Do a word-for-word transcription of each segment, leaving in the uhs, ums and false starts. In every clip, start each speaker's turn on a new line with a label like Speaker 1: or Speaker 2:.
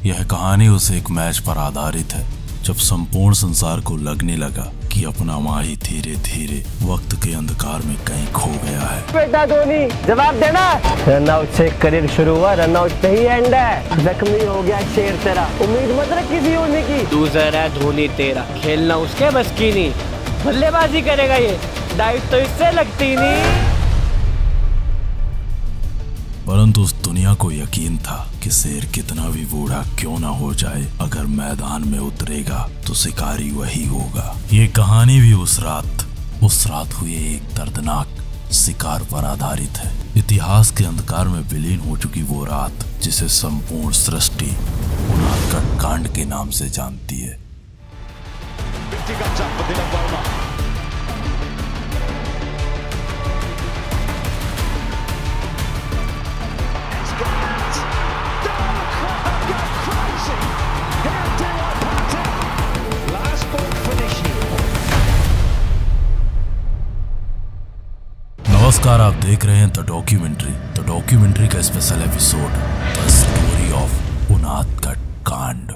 Speaker 1: यह कहानी उस एक मैच पर आधारित है जब संपूर्ण संसार को लगने लगा कि अपना माही धीरे धीरे वक्त के अंधकार में कहीं खो गया है।
Speaker 2: बेटा धोनी जवाब देना। रन आउट से करियर शुरू हुआ, रन आउट पे ही एंड है। जख्मी हो गया शेर तेरा, उम्मीद मत रख किसी होने की। लूजर है धोनी तेरा, खेलना उसके बस की नहीं। बल्लेबाजी करेगा ये, डाइट तो इससे लगती नहीं।
Speaker 1: परंतु उस दुनिया को यकीन था कि शेर कितना भी बूढ़ा क्यों ना हो जाए, अगर मैदान में उतरेगा तो शिकारी वही होगा। ये कहानी भी उस रात उस रात हुए एक दर्दनाक शिकार पर आधारित है। इतिहास के अंधकार में विलीन हो चुकी वो रात जिसे संपूर्ण सृष्टि उनादकट कांड के नाम से जानती है। नमस्कार, आप देख रहे हैं द डॉक्यूमेंट्री द डॉक्यूमेंट्री का special episode the story of Unadkat कांड।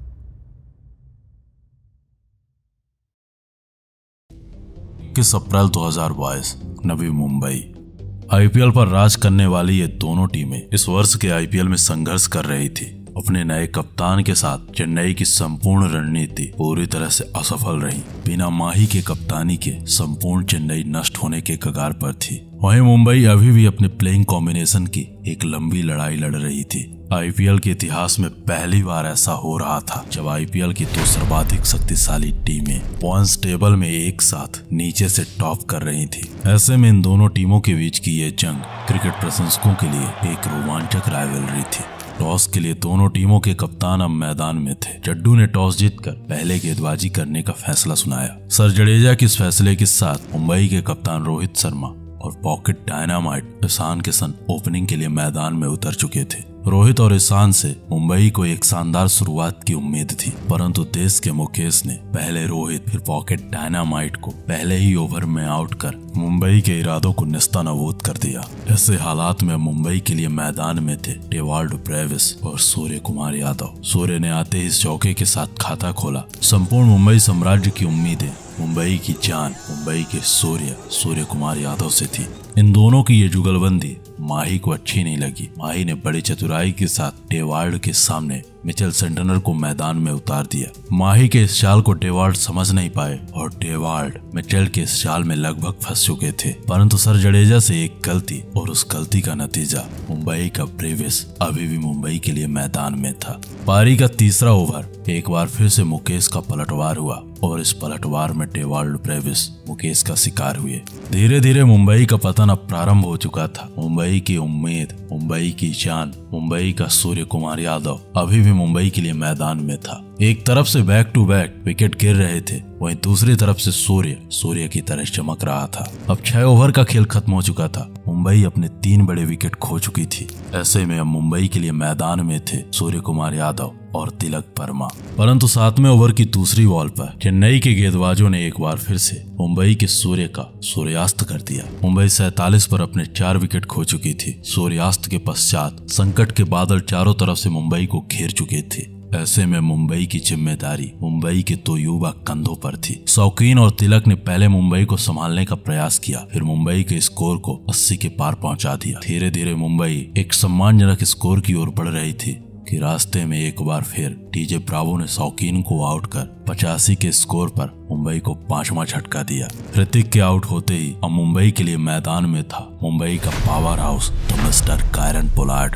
Speaker 1: इक्कीस अप्रैल दो हज़ार बाईस, नवी मुंबई। आईपीएल पर राज करने वाली ये दोनों टीमें इस वर्ष के आईपीएल में संघर्ष कर रही थी। अपने नए कप्तान के साथ चेन्नई की संपूर्ण रणनीति पूरी तरह से असफल रही। बिना माही के कप्तानी के संपूर्ण चेन्नई नष्ट होने के कगार पर थी। वहीं मुंबई अभी भी अपने प्लेइंग कॉम्बिनेशन की एक लंबी लड़ाई लड़ रही थी। आईपीएल के इतिहास में पहली बार ऐसा हो रहा था जब आईपीएल की दो सर्वाधिक शक्तिशाली टीमें पॉइंट्स टेबल में एक साथ नीचे से टॉप कर रही थी। ऐसे में इन दोनों टीमों के बीच की ये जंग क्रिकेट प्रशंसकों के लिए एक रोमांचक राइवलरी थी। टॉस के लिए दोनों टीमों के कप्तान अब मैदान में थे। जड्डू ने टॉस जीतकर पहले गेंदबाजी करने का फैसला सुनाया। सर जडेजा के इस फैसले के साथ मुंबई के कप्तान रोहित शर्मा और pocket dynamite Ishan Kishan opening के लिए मैदान में उतर चुके थे। रोहित और ईशान से मुंबई को एक शानदार शुरुआत की उम्मीद थी, परंतु देश के मुकेश ने पहले रोहित फिर पॉकेट डायनामाइट को पहले ही ओवर में आउट कर मुंबई के इरादों को नेस्तनाबूद कर दिया। ऐसे हालात में मुंबई के लिए मैदान में थे डेवाल्ड ब्रेविस और सूर्य कुमार यादव। सूर्य ने आते ही इस चौके के साथ खाता खोला। संपूर्ण मुंबई साम्राज्य की उम्मीदें मुंबई की जान मुंबई के सूर्य सूर्य कुमार यादव से थी। इन दोनों की ये जुगलबंदी माही को अच्छी नहीं लगी। माही ने बड़ी चतुराई के साथ डेवाल्ड के सामने मिचेल सेंटनर को मैदान में उतार दिया। माही के इस चाल को डेवाल्ड समझ नहीं पाए और डेवाल्ड मिचेल के इस चाल में लगभग फंस चुके थे, परंतु सर जडेजा से एक गलती और उस गलती का नतीजा मुंबई का ब्रेविस अभी भी मुंबई के लिए मैदान में था। पारी का तीसरा ओवर एक बार फिर से मुकेश का पलटवार हुआ और इस पलटवार में डेवाल्ड ब्रेविस मुकेश का शिकार हुए। धीरे धीरे मुंबई का पतन अब प्रारंभ हो चुका था। मुंबई की उम्मीद, मुंबई की जान, मुंबई का सूर्य कुमार यादव अभी भी मुंबई के लिए मैदान में था। एक तरफ से बैक टू बैक विकेट गिर रहे थे, वहीं दूसरी तरफ से सूर्य सूर्य की तरह चमक रहा था। अब छह ओवर का खेल खत्म हो चुका था। मुंबई अपने तीन बड़े विकेट खो चुकी थी। ऐसे में अब मुंबई के लिए मैदान में थे सूर्य कुमार यादव और तिलक वर्मा। परंतु सातवें ओवर की दूसरी बॉल पर चेन्नई के गेंदबाजों ने एक बार फिर से मुंबई के सूर्य का सूर्यास्त कर दिया। मुंबई सैतालीस पर अपने चार विकेट खो चुकी थी। सूर्यास्त के पश्चात संकट के बादल चारों तरफ से मुंबई को घेर चुके थे। ऐसे में मुंबई की जिम्मेदारी मुंबई के दो युवा कंधों पर थी। शौकीन और तिलक ने पहले मुंबई को संभालने का प्रयास किया, फिर मुंबई के स्कोर को अस्सी के पार पहुंचा दिया। धीरे धीरे मुंबई एक सम्मानजनक स्कोर की ओर बढ़ रही थी कि रास्ते में एक बार फिर टीजे ब्रावो ने शौकीन को आउट कर पचासी के स्कोर पर मुंबई को पांचवा झटका दिया। ऋतिक के आउट होते ही अब मुंबई के लिए मैदान में था मुंबई का पावर हाउस तो मिस्टर कायरन पोलार्ड।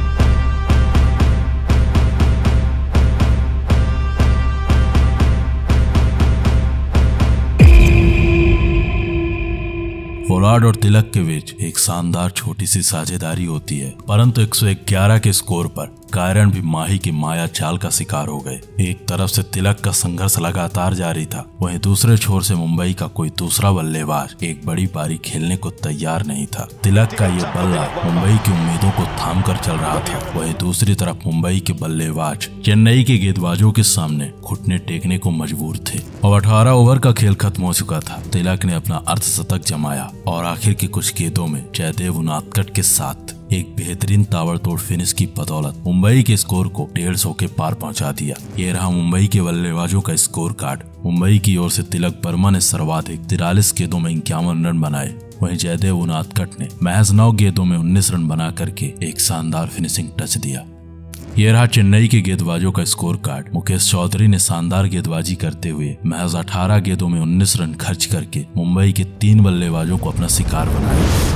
Speaker 1: पोलार्ड और तिलक के बीच एक शानदार छोटी सी साझेदारी होती है, परंतु एक सौ ग्यारह के स्कोर पर कायरन भी माही की माया चाल का शिकार हो गए। एक तरफ से तिलक का संघर्ष लगातार जारी था, वहीं दूसरे छोर से मुंबई का कोई दूसरा बल्लेबाज एक बड़ी पारी खेलने को तैयार नहीं था। तिलक का ये बल्ला मुंबई की उम्मीदों को थाम कर चल रहा था, वहीं दूसरी तरफ मुंबई के बल्लेबाज चेन्नई के गेंदबाजों के सामने घुटने टेकने को मजबूर थे। और अठारह ओवर का खेल खत्म हो चुका था। तिलक ने अपना अर्धशतक जमाया और आखिर के कुछ गेंदों में जयदेव उनादकट के साथ एक बेहतरीन ताबड़तोड़ फिनिश की बदौलत मुंबई के स्कोर को डेढ़ सौ के पार पहुंचा दिया। ये रहा मुंबई के बल्लेबाजों का स्कोर कार्ड। मुंबई की ओर से तिलक वर्मा ने सर्वाधिक तिरालीस गेंदों में इक्यावन रन बनाए। वहीं जयदेव उनादकट ने महज नौ गेंदों में उन्नीस रन बना करके एक शानदार फिनिशिंग टच दिया। ये रहा चेन्नई के गेंदबाजों का स्कोर कार्ड। मुकेश चौधरी ने शानदार गेंदबाजी करते हुए महज अठारह गेंदों में उन्नीस रन खर्च करके मुंबई के तीन बल्लेबाजों को अपना शिकार बनाया।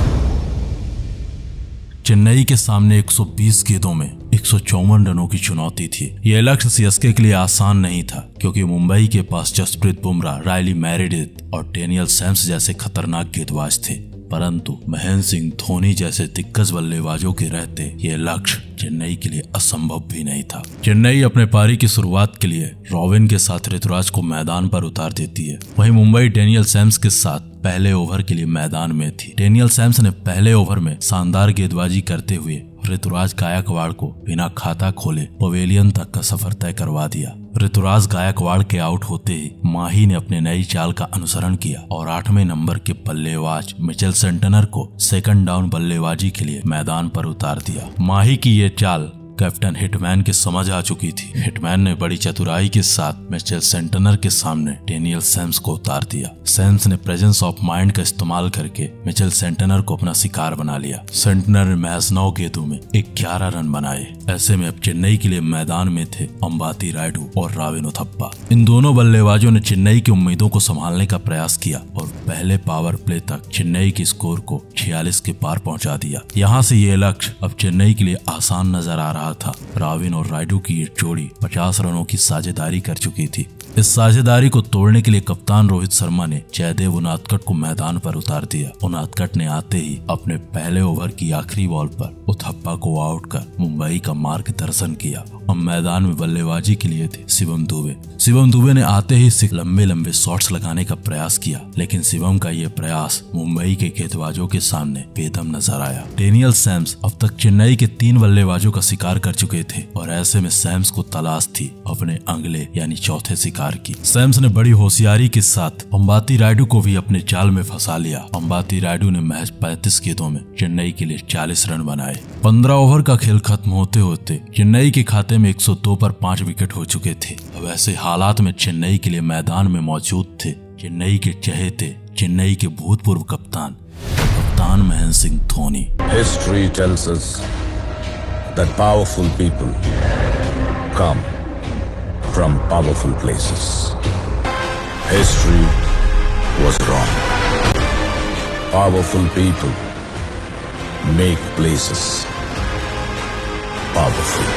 Speaker 1: चेन्नई के सामने एक सौ बीस गेंदों में एक सौ चौवन रनों की चुनौती थी। यह लक्ष्य सीएसके के लिए आसान नहीं था, क्योंकि मुंबई के पास जसप्रीत बुमराह, रायली मेरिडिथ और डेनियल सैम्स जैसे खतरनाक गेंदबाज थे। परंतु महेंद्र सिंह धोनी जैसे दिग्गज बल्लेबाजों के रहते यह लक्ष्य चेन्नई के लिए असंभव भी नहीं था। चेन्नई अपने पारी की शुरुआत के लिए रॉबिन के साथ ऋतुराज को मैदान पर उतार देती है। वहीं मुंबई डेनियल सैम्स के साथ पहले ओवर के लिए मैदान में थी। डेनियल सैम्स ने पहले ओवर में शानदार गेंदबाजी करते हुए ऋतुराज गायकवाड़ को बिना खाता खोले पवेलियन तक का सफर तय करवा दिया। ऋतुराज गायकवाड़ के आउट होते ही माही ने अपने नई चाल का अनुसरण किया और आठवें नंबर के बल्लेबाज मिचेल सेंटनर को सेकंड डाउन बल्लेबाजी के लिए मैदान पर उतार दिया। माही की ये चाल कैप्टन हिटमैन के समझ आ चुकी थी। हिटमैन ने बड़ी चतुराई के साथ मिचेल सेंटनर के सामने डेनियल सैम्स को उतार दिया। सैम्स ने प्रेजेंस ऑफ माइंड का इस्तेमाल करके मिचेल सेंटनर को अपना शिकार बना लिया। सेंटनर ने महज नौ गेंदों में ग्यारह रन बनाए। ऐसे में अब चेन्नई के लिए मैदान में थे अंबाती रायडू और राविन उथप्पा। इन दोनों बल्लेबाजों ने चेन्नई की उम्मीदों को संभालने का प्रयास किया और पहले पावर प्ले तक चेन्नई के स्कोर को छियालीस के पार पहुंचा दिया। यहाँ से ये लक्ष्य अब चेन्नई के लिए आसान नजर आ रहा था। राविन और रायडू की ये जोड़ी पचास रनों की साझेदारी कर चुकी थी। इस साझेदारी को तोड़ने के लिए कप्तान रोहित शर्मा ने जयदेव उनादकट को मैदान पर उतार दिया। उनादकट ने आते ही अपने पहले ओवर की आखिरी बॉल पर उथप्पा को आउट कर मुंबई का मार्गदर्शन किया। अब मैदान में बल्लेबाजी के लिए थे शिवम दुबे। शिवम दुबे ने आते ही लंबे लंबे शॉट्स लगाने का प्रयास किया, लेकिन शिवम का ये प्रयास मुंबई के गेंदबाजों के सामने बेदम नजर आया। डेनियल सैम्स अब तक चेन्नई के तीन बल्लेबाजों का शिकार कर चुके थे और ऐसे में सैम्स को तलाश थी अपने अगले यानी चौथे शिकार की। सैम्स ने बड़ी होशियारी के साथ अंबाती रायडू को भी अपने जाल में फंसा लिया। अंबाती रायडू ने महज पैंतीस गेंदों में चेन्नई के लिए चालीस रन बनाए। पंद्रह ओवर का खेल खत्म होते होते चेन्नई के खाते में एक सौ दो पर पांच विकेट हो चुके थे। अब ऐसे हालात में चेन्नई के लिए मैदान में मौजूद थे चेन्नई के चहेते, चेन्नई के भूतपूर्व कप्तान कप्तान Mahendra Singh Dhoni.
Speaker 3: History tells us that powerful people come from powerful places. History was wrong. Powerful people make places powerful.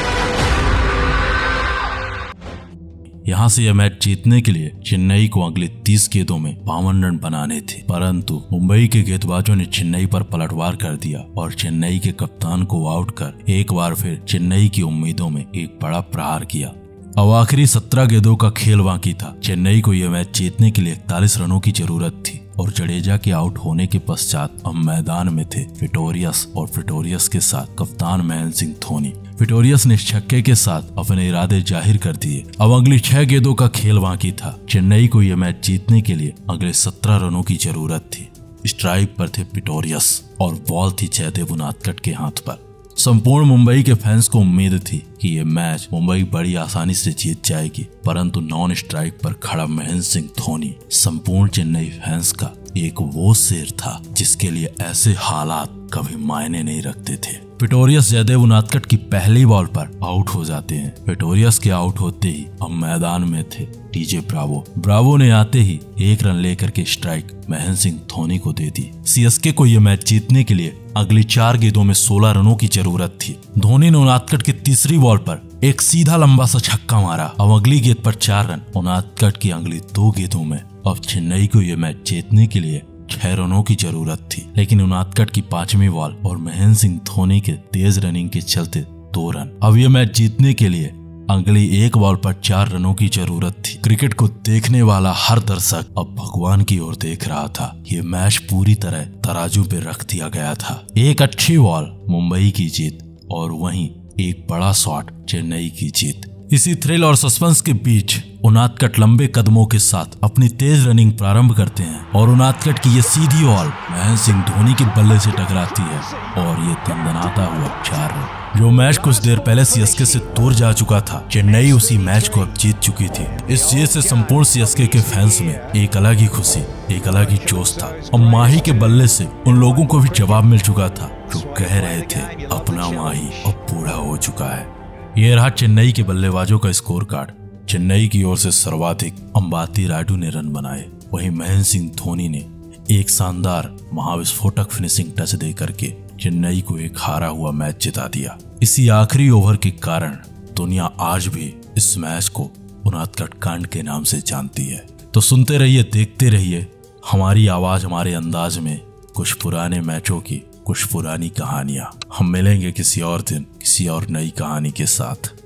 Speaker 1: यहाँ से यह मैच जीतने के लिए चेन्नई को अगले तीस गेंदों में बावन रन बनाने थे, परंतु मुंबई के गेंदबाजों ने चेन्नई पर पलटवार कर दिया और चेन्नई के कप्तान को आउट कर एक बार फिर चेन्नई की उम्मीदों में एक बड़ा प्रहार किया। अब आखिरी सत्रह गेंदों का खेल बाकी था। चेन्नई को यह मैच जीतने के लिए इकतालीस रनों की जरूरत थी और जडेजा के आउट होने के पश्चात अब मैदान में थे प्रिटोरियस और प्रिटोरियस के साथ कप्तान महेंद्र सिंह धोनी। प्रिटोरियस ने छक्के के साथ अपने इरादे जाहिर कर दिए। अब अगली छह गेंदों का खेल बाकी था। चेन्नई को यह मैच जीतने के लिए अगले सत्रह रनों की जरूरत थी। स्ट्राइक पर थे प्रिटोरियस और बॉल थी जयदेव उनादकट के हाथ पर। संपूर्ण मुंबई के फैंस को उम्मीद थी कि ये मैच मुंबई बड़ी आसानी से जीत जाएगी, परंतु नॉन स्ट्राइक पर खड़ा महेंद्र सिंह धोनी संपूर्ण चेन्नई फैंस का एक वो शेर था जिसके लिए ऐसे हालात कभी मायने नहीं रखते थे। प्रिटोरियस जयदेव उनादकट की पहली बॉल पर आउट हो जाते हैं। प्रिटोरियस के आउट होते ही अब मैदान में थे टीजे ब्रावो। ब्रावो ने आते ही एक रन लेकर के स्ट्राइक महेंद्र सिंह धोनी को दे दी। सीएसके को यह मैच जीतने के लिए अगली चार गेंदों में सोलह रनों की जरूरत थी। धोनी ने उनादकट की तीसरी बॉल पर एक सीधा लंबा सा छक्का मारा। अब अगली गेंद पर चार रन। उनादकट की अगली दो गेंदों में अब चेन्नई को यह मैच जीतने के लिए छह रनों की जरूरत थी, लेकिन उनादकट की पांचवी बॉल और महेंद्र सिंह धोनी के तेज रनिंग के चलते दो रन। अब यह मैच जीतने के लिए अगली एक बॉल पर चार रनों की जरूरत थी। क्रिकेट को देखने वाला हर दर्शक अब भगवान की ओर देख रहा था। ये मैच पूरी तरह तराजू पे रख दिया गया था। एक अच्छी बॉल मुंबई की जीत और वहीं एक बड़ा शॉट चेन्नई की जीत। इसी थ्रिल और सस्पेंस के बीच उनादकट लंबे कदमों के साथ अपनी तेज रनिंग प्रारंभ करते हैं और उनादकट की ये सीधी बॉल महेंद्र सिंह धोनी के बल्ले से टकराती है और ये दंदनाता हुआ चार रन। जो मैच कुछ देर पहले सीएसके से दूर जा चुका था, चेन्नई उसी मैच को अब जीत चुकी थी। इस जीत से संपूर्ण सीएसके के फैंस में एक अलग ही खुशी, एक अलग ही जोश था और माही के बल्ले से उन लोगों को भी जवाब मिल चुका था जो कह रहे थे अपना माही अब बूढ़ा हो चुका है। ये रहा चेन्नई के बल्लेबाजों का स्कोर कार्ड। चेन्नई की ओर से सर्वाधिक अंबाती रायडू ने रन बनाए, वहीं महेंद्र सिंह धोनी ने एक शानदार महाविस्फोटक फिनिशिंग टच दे करके चेन्नई को एक हारा हुआ मैच जिता दिया। इसी आखिरी ओवर के कारण दुनिया आज भी इस मैच को उनादकट कांड के नाम से जानती है। तो सुनते रहिए, देखते रहिए हमारी आवाज हमारे अंदाज में कुछ पुराने मैचों की कुछ पुरानी कहानियां। हम मिलेंगे किसी और दिन किसी और नई कहानी के साथ।